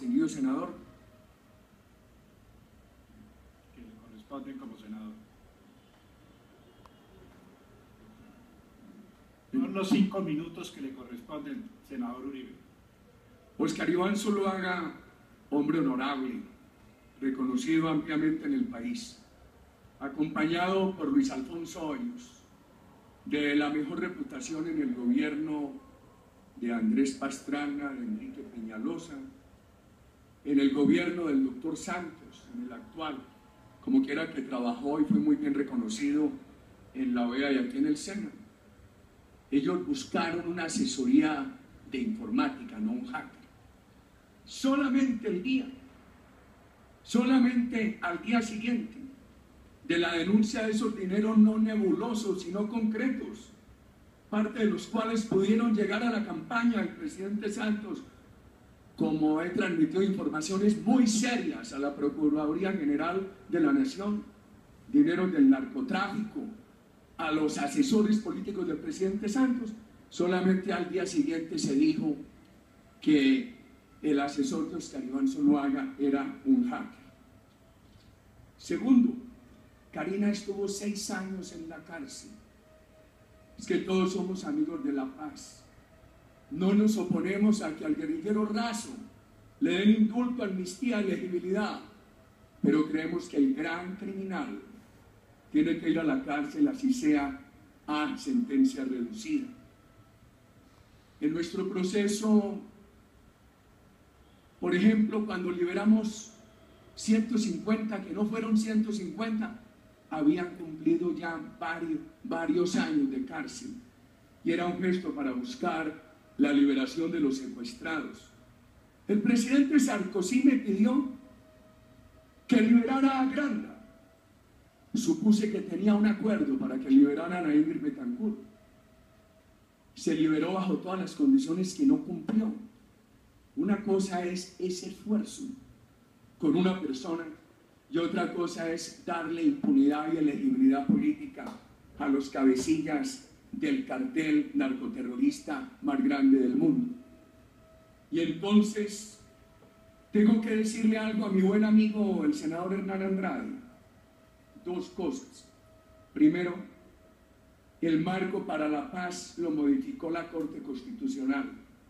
distinguido senador. Que le corresponden como senador. Son los 5 minutos que le corresponden, senador Uribe. Oscar Iván Zuluaga, hombre honorable, reconocido ampliamente en el país, acompañado por Luis Alfonso Hoyos, de la mejor reputación en el gobierno de Andrés Pastrana, de Enrique Peñalosa, en el gobierno del doctor Santos, en el actual, como quiera que trabajó y fue muy bien reconocido en la OEA y aquí en el SENA. Ellos buscaron una asesoría de informática, no un hacker. Solamente al día siguiente de la denuncia de esos dineros no nebulosos, sino concretos, parte de los cuales pudieron llegar a la campaña del presidente Santos, como he transmitido informaciones muy serias a la Procuraduría General de la Nación, dinero del narcotráfico, a los asesores políticos del presidente Santos. Solamente al día siguiente se dijo que el asesor de Oscar Iván Zuluaga era un hacker. Segundo, Karina estuvo 6 años en la cárcel. Es que todos somos amigos de la paz. No nos oponemos a que al guerrillero raso le den indulto, amnistía, elegibilidad, pero creemos que el gran criminal tiene que ir a la cárcel, así sea a sentencia reducida. En nuestro proceso, por ejemplo, cuando liberamos 150, que no fueron 150, habían cumplido ya varios años de cárcel, y era un gesto para buscar la liberación de los secuestrados. El presidente Sarkozy me pidió que liberara a Granda. Supuse que tenía un acuerdo para que liberaran a Ingrid Betancourt. Se liberó bajo todas las condiciones que no cumplió. Una cosa es ese esfuerzo con una persona y otra cosa es darle impunidad y elegibilidad política a los cabecillas del cartel narcoterrorista más grande del mundo. Y entonces tengo que decirle algo a mi buen amigo el senador Hernán Andrade. 2 cosas. Primero, el marco para la paz lo modificó la Corte Constitucional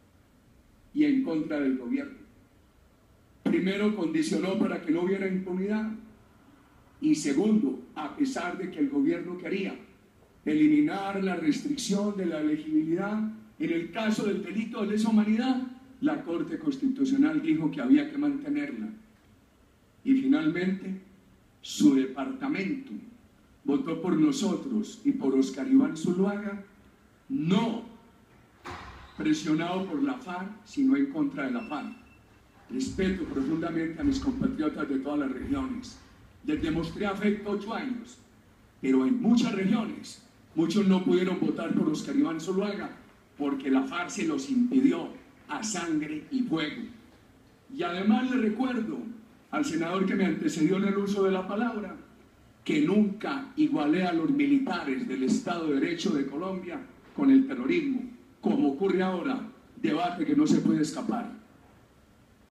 y en contra del gobierno. Primero, condicionó para que no hubiera impunidad, y segundo, a pesar de que el gobierno quería eliminar la restricción de la elegibilidad en el caso del delito de lesa humanidad, la Corte Constitucional dijo que había que mantenerla. Y finalmente, su departamento votó por nosotros y por Oscar Iván Zuluaga, no presionado por la FARC, sino en contra de la FARC. Respeto profundamente a mis compatriotas de todas las regiones. Les demostré afecto 8 años, pero en muchas regiones, muchos no pudieron votar por Oscar Iván Zuluaga porque la FARC se los impidió a sangre y fuego. Y además le recuerdo al senador que me antecedió en el uso de la palabra que nunca igualé a los militares del Estado de Derecho de Colombia con el terrorismo, como ocurre ahora, debate que no se puede escapar.